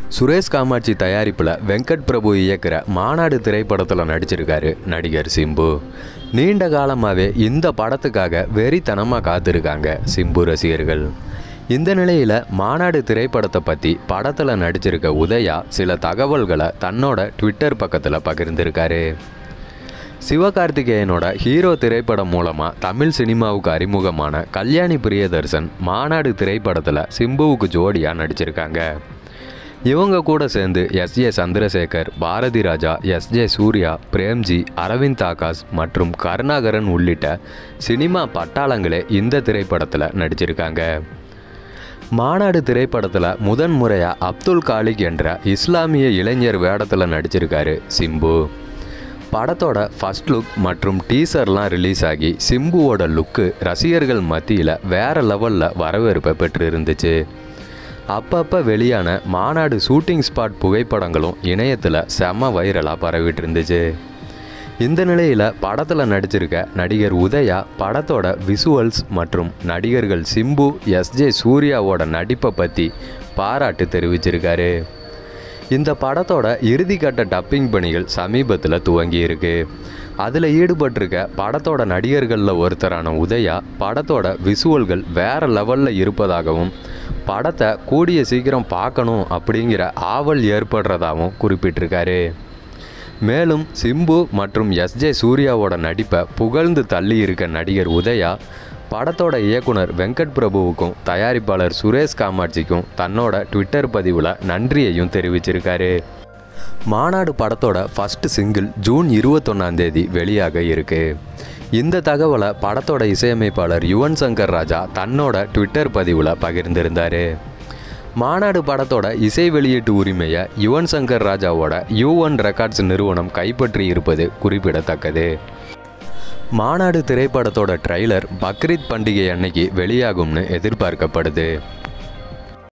சுரேஷ் காமாட்சி தயாரிப்பில் வெங்கட் பிரபு இயக்கிற மாநாடு திரைப்படத்தில் நடிச்சிருக்காரு நடிகர் சிம்பு. நீண்ட காலமாகவே இந்த படத்துக்காக வெறித்தனமாக காத்திருக்காங்க சிம்பு ரசிகர்கள். இந்த நிலையில் மாநாடு திரைப்படத்தை பற்றி படத்தில் நடிச்சிருக்க உதயா சில தகவல்களை தன்னோட ட்விட்டர் பக்கத்தில் பகிர்ந்திருக்காரு. சிவகார்த்திகேயனோட ஹீரோ திரைப்படம் மூலமாக தமிழ் சினிமாவுக்கு அறிமுகமான கல்யாணி பிரியதர்சன் மாநாடு திரைப்படத்தில் சிம்புவுக்கு ஜோடியாக நடிச்சிருக்காங்க. இவங்க கூட சேர்ந்து எஸ்.ஏ. சந்திரசேகர், பாரதி ராஜா, எஸ்.ஜே. சூர்யா, பிரேம்ஜி, அரவிந்த் ஆகாஷ் மற்றும் கருணாகரன் உள்ளிட்ட சினிமா பட்டாளங்களே இந்த திரைப்படத்தில் நடிச்சிருக்காங்க. மாநாடு திரைப்படத்தில் முதன்முறையாக அப்துல் காலிக் என்ற இஸ்லாமிய இளைஞர் வேடத்தில் நடிச்சிருக்காரு சிம்பு. படத்தோட ஃபர்ஸ்ட் லுக் மற்றும் டீசர்லாம் ரிலீஸ் ஆகி சிம்புவோட லுக்கு ரசிகர்கள் மத்தியில் வேறு லெவலில் வரவேற்பை பெற்று இருந்துச்சு. அப்பப்போ வெளியான மாநாடு ஷூட்டிங் ஸ்பாட் புகைப்படங்களும் இணையத்தில் செம வைரலாக பரவிட்டு இருந்துச்சு. இந்த நிலையில் படத்தில் நடிச்சிருக்க நடிகர் உதயா படத்தோட விசுவல்ஸ் மற்றும் நடிகர்கள் சிம்பு, எஸ்.ஜே. சூர்யாவோட நடிப்பை பற்றி பாராட்டு தெரிவிச்சிருக்காரு. இந்த படத்தோட இறுதிக்கட்ட டப்பிங் பணிகள் சமீபத்தில் துவங்கியிருக்கு. அதில் ஈடுபட்டிருக்க படத்தோட நடிகர்களில் ஒருத்தரான உதயா படத்தோட விசுவல்கள் வேறு லெவலில் இருப்பதாகவும் படத்தை கூடிய சீக்கிரம் பார்க்கணும் அப்படிங்கிற ஆவல் ஏற்படுறதாகவும் குறிப்பிட்டிருக்காரு. மேலும் சிம்பு மற்றும் எஸ்.ஜே. சூர்யாவோட நடிப்பை புகழ்ந்து தள்ளி இருக்க நடிகர் உதயா படத்தோட இயக்குனர் வெங்கட் பிரபுவுக்கும் தயாரிப்பாளர் சுரேஷ் காமாட்சிக்கும் தன்னோட ட்விட்டர் பதிவில் நன்றியையும் தெரிவிச்சிருக்காரு. மாநாடு படத்தோட ஃபர்ஸ்ட் சிங்கிள் ஜூன் 21 வெளியாக இருக்கு. இந்த தகவலை படத்தோட இசையமைப்பாளர் யுவன் சங்கர் ராஜா தன்னோட ட்விட்டர் பதிவில் பகிர்ந்திருந்தார். மாநாடு படத்தோட இசை வெளியீட்டு உரிமையை யுவன் சங்கர் ராஜாவோட U1 ரெக்கார்ட்ஸ் நிறுவனம் கைப்பற்றி இருப்பது குறிப்பிடத்தக்கது. மாநாடு திரைப்படத்தோட ட்ரெய்லர் பக்ரீத் பண்டிகை அன்னைக்கு வெளியாகும்னு எதிர்பார்க்கப்படுது.